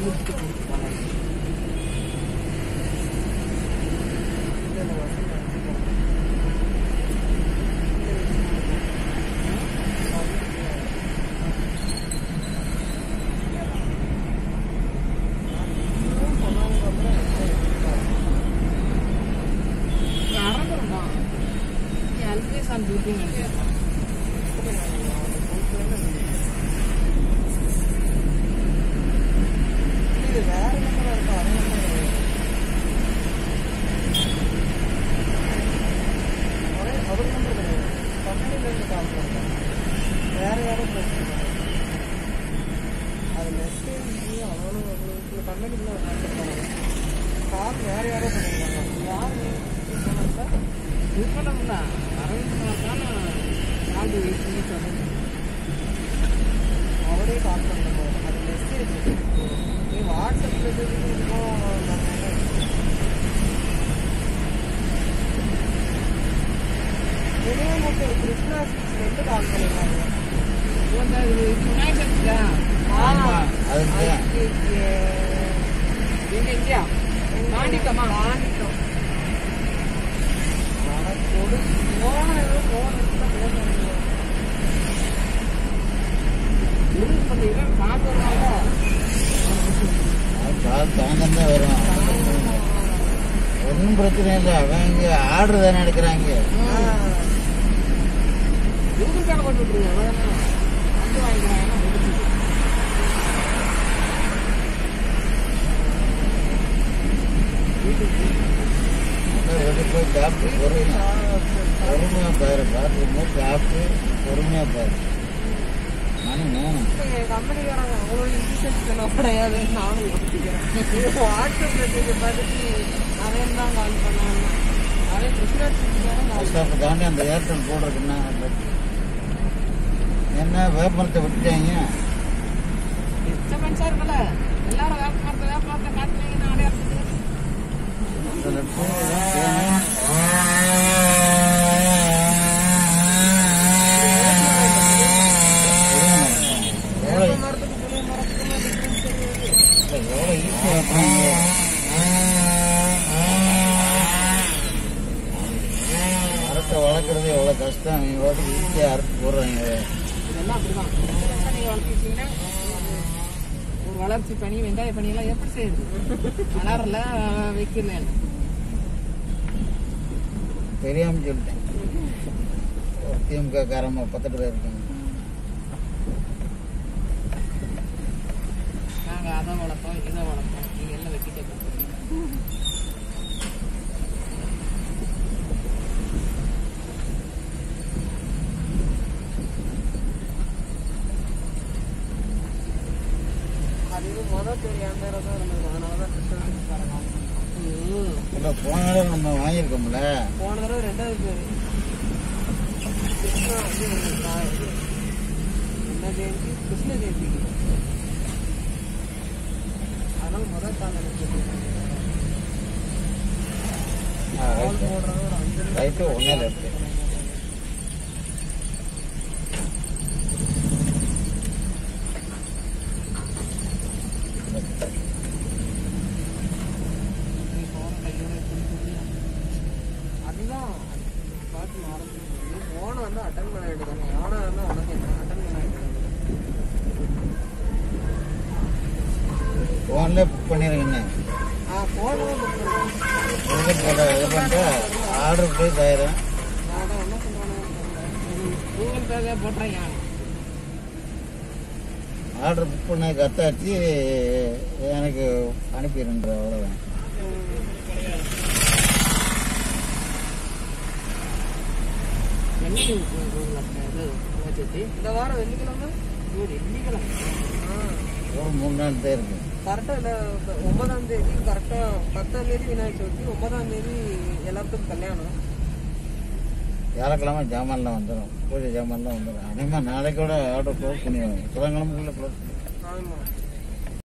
ஒன்னும் பிரச்சனை இல்லை. அவங்க ஆர்டர் தானே எடுக்கிறாங்க. போய் சாப்பிட்டு பொறுமையா பாரு, பாத்ரூம் சாப்பிட்டு பொறுமையா பாரு. மணி 3. கம்பெனிக்காரங்க அவ்வளோ இன்சூரன்ஸ் கிடையாது. நானும் வாட்ஸ்அப் மெசேஜ் பார்த்துட்டு அவன் தான் கால் பண்ணாங்க. அவன் கிருஷ்ணாட்சி தாண்டி அந்த ஏர்டெல் போடுறதுன்னா என்ன வேப்பமரத்தை விட்டுட்டாங்க. டிஸ்டர்பன்ஸா இருக்குல்ல, எல்லாரும் வேப்பமரத்தை காட்டுறீங்க. நானே மரத்தை வளர்க்குறது எவ்வளோ கஷ்டம். அவங்க ஈஸியாக அறுத்து போடுறாங்க. இதெல்லாம் அப்படிதான். நீங்க வளர்த்திட்டீங்கன்னா ஒரு வளர்ச்சி பணி, வெங்காய பணியெல்லாம் எப்படி செய்யுது? வளரல வைக்கல தெரியாம சொல்லிட்டேன். திமுக காரமா பக்கத்துல இருக்காங்க. நாங்க அதை வளர்த்தோம், இதை வளர்த்தோம், நீங்க எல்லாம் வெட்டிட்டே போன தடவை நம்ம வாங்கியிருக்கோம்ல. போன தடவை 2வது பேரு என்ன ஜெயந்தி, கிருஷ்ண ஜெயந்திக்கு. அதனால முதல் கால ரைட்டு ஒன்னே லெஃப்ட். போன்ல புக் பண்ணிருக்கேன்னு இது பண்ணிட்டு ஆர்டர் போய் தயாரம் ஆர்டர் புக் பண்ண கத்தாச்சு எனக்கு அனுப்பிடுன்ற அவ்வளோதான். இந்த வாரம் வெள்ளிக்கிழமை 3 நாள் தான் இருக்கு. கரெக்டா 9ஆம் தேதி, கரெக்டா 10ஆம் தேதி விநாயகர் சதுர்த்தி, 9ஆம் தேதி எல்லாத்துக்கும் கல்யாணம். வியாழக்கிழமை ஜாமான்லாம் வந்துடும், பூஜை ஜாமான்லாம் வந்துடும். அதே மாதிரி நாளைக்கு கூட ஆர்டர் க்ளோஸ் பண்ணிடுவாங்க. புதன்கிழமைக்குள்ள க்ளோஸ். ஆமா.